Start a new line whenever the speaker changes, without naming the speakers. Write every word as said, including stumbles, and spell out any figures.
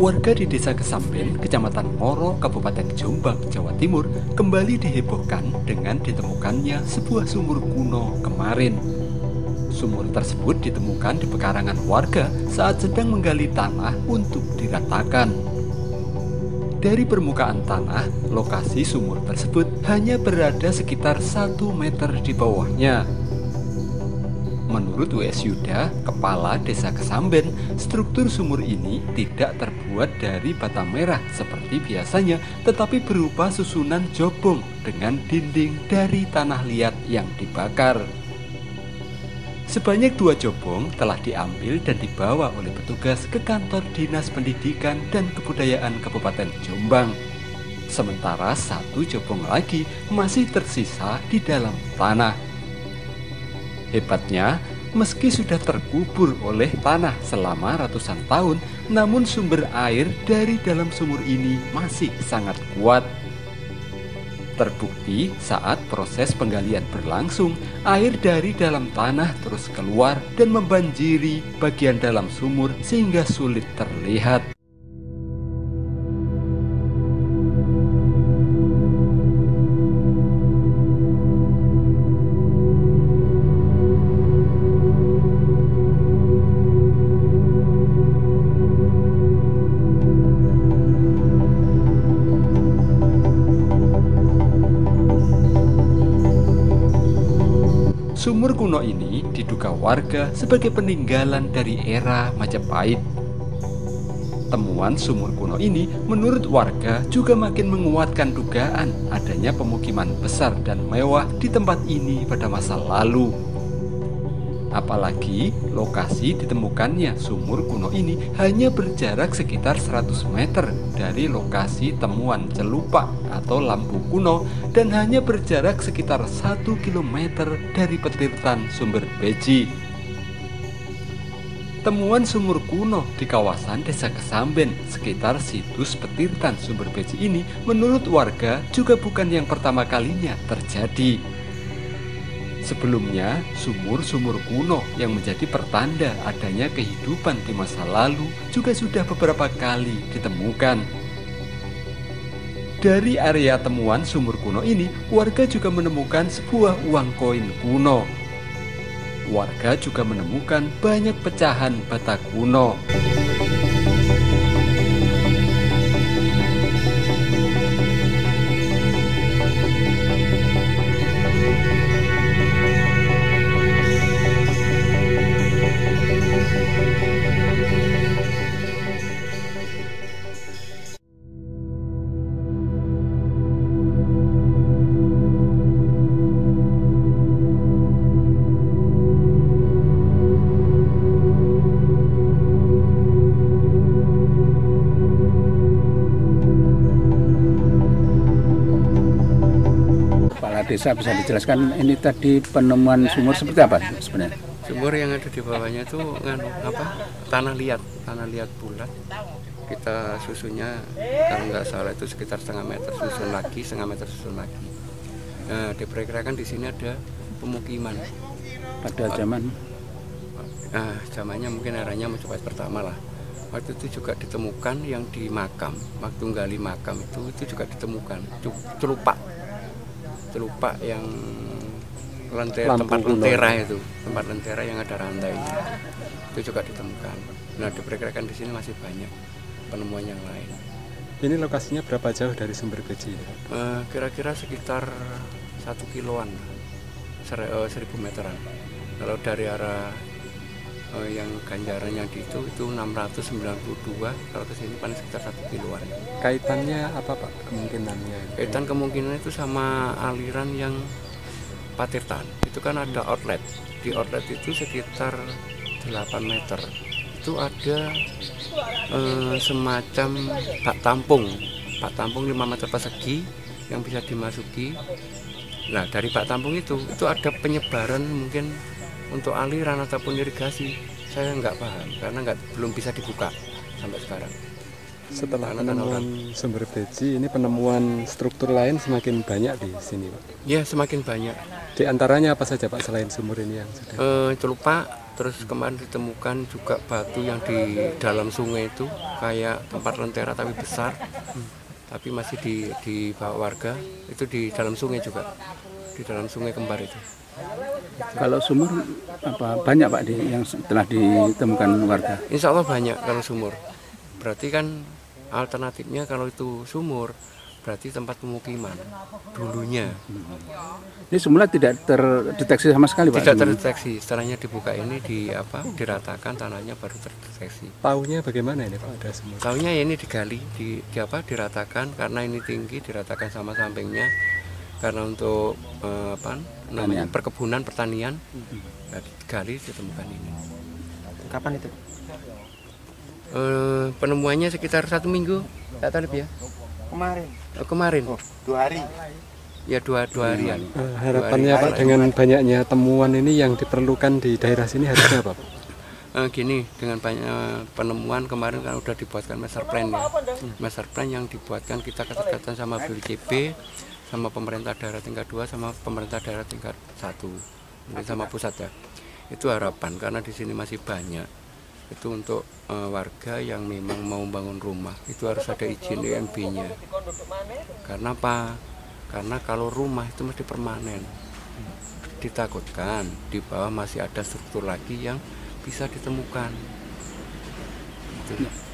Warga di Desa Kesamben, Kecamatan Ngoro, Kabupaten Jombang, Jawa Timur, kembali dihebohkan dengan ditemukannya sebuah sumur kuno kemarin. Sumur tersebut ditemukan di pekarangan warga saat sedang menggali tanah untuk diratakan. Dari permukaan tanah, lokasi sumur tersebut hanya berada sekitar satu meter di bawahnya. Menurut W S Yuda, Kepala Desa Kesamben, struktur sumur ini tidak terbuat dari bata merah seperti biasanya, tetapi berupa susunan jobong dengan dinding dari tanah liat yang dibakar. Sebanyak dua jobong telah diambil dan dibawa oleh petugas ke kantor Dinas Pendidikan dan Kebudayaan Kabupaten Jombang. Sementara satu jobong lagi masih tersisa di dalam tanah. Hebatnya, meski sudah terkubur oleh tanah selama ratusan tahun, namun sumber air dari dalam sumur ini masih sangat kuat. Terbukti saat proses penggalian berlangsung, air dari dalam tanah terus keluar dan membanjiri bagian dalam sumur sehingga sulit terlihat. Sumur kuno ini diduga warga sebagai peninggalan dari era Majapahit. Temuan sumur kuno ini menurut warga juga makin menguatkan dugaan adanya pemukiman besar dan mewah di tempat ini pada masa lalu. Apalagi lokasi ditemukannya sumur kuno ini hanya berjarak sekitar seratus meter dari lokasi temuan celupak atau lampu kuno dan hanya berjarak sekitar satu kilometer dari petirtan Sumber Beji. Temuan sumur kuno di kawasan Desa Kesamben sekitar situs petirtan Sumber Beji ini menurut warga juga bukan yang pertama kalinya terjadi. Sebelumnya, sumur-sumur kuno yang menjadi pertanda adanya kehidupan di masa lalu juga sudah beberapa kali ditemukan. Dari area temuan sumur kuno ini, warga juga menemukan sebuah uang koin kuno. Warga juga menemukan banyak pecahan bata kuno.
Desa bisa dijelaskan ini tadi penemuan sumur seperti apa sebenarnya?
Sumur yang ada di bawahnya itu nganu apa? Tanah liat, tanah liat bulat. Kita susunnya kalau nggak salah itu sekitar setengah meter susun lagi, setengah meter susun lagi. Nah, diperkirakan di sini ada pemukiman.
Pada zaman?
Nah, zamannya mungkin eranya Majapahit pertama lah. Waktu itu juga ditemukan yang di makam, waktu gali makam itu itu juga ditemukan celupak. Celupak yang lentera, tempat lentera itu, tempat lentera yang ada rantainya, itu juga ditemukan. Nah, diperkirakan di sini masih banyak penemuan yang lain.
Ini lokasinya berapa jauh dari Sumber Beji?
Uh, kira-kira sekitar satu kiloan, ser, uh, seribu meteran. Kalau dari arah uh, yang ganjarannya di itu itu enam ratus sembilan puluh dua, kalau ke sini paling sekitar satu kiloan.
Kaitannya apa Pak kemungkinannya?
Kaitan kemungkinan itu sama aliran yang Patirtan. Itu kan ada outlet. Di outlet itu sekitar delapan meter. Itu ada eh, semacam bak tampung. Bak tampung lima meter persegi yang bisa dimasuki. Nah, dari bak tampung itu itu ada penyebaran mungkin untuk aliran ataupun irigasi. Saya nggak paham karena nggak belum bisa dibuka sampai sekarang.
Setelah penemuan Sumber Beji, ini penemuan struktur lain semakin banyak di sini, Pak?
Ya, semakin banyak.
Di antaranya apa saja, Pak, selain sumur ini yang sudah?
E, celupak, Terus kemarin ditemukan juga batu yang di dalam sungai itu kayak tempat lentera tapi besar, tapi masih di dibawa warga. Itu di dalam sungai juga, di dalam sungai kembar itu.
Kalau sumur apa banyak Pak di yang telah ditemukan warga?
Insya Allah banyak kalau sumur. Berarti kan alternatifnya kalau itu sumur berarti tempat pemukiman dulunya.
Ini semula tidak terdeteksi sama sekali Pak?
Tidak terdeteksi. Setelahnya dibuka ini di apa diratakan tanahnya baru terdeteksi.
Taunya bagaimana ini Pak ada sumur?
Taunya ya ini digali, di, di apa diratakan karena ini tinggi diratakan sama sampingnya karena untuk eh, apa namanya perkebunan pertanian. Nah, digali ditemukan ini.
Kapan itu?
Eh, penemuannya sekitar satu minggu, tak tahu lebih ya.
Kemarin.
Oh, kemarin.
Oh, dua hari.
Ya dua dua harian.
Eh, harapannya Pak dengan banyaknya temuan ini yang diperlukan di daerah sini harusnya apa Pak?
Eh, gini, dengan banyak penemuan kemarin kan udah dibuatkan master plan ya. Master plan yang dibuatkan kita kesepakatan sama B P C B, sama pemerintah daerah tingkat dua, sama pemerintah daerah tingkat satu, mungkin sama pusat ya. Itu harapan karena di sini masih banyak. Itu untuk uh, warga yang memang mau bangun rumah itu harus ada izin E M B-nya. Karena apa? Karena kalau rumah itu mesti permanen. Ditakutkan di bawah masih ada struktur lagi yang bisa ditemukan. Gitu.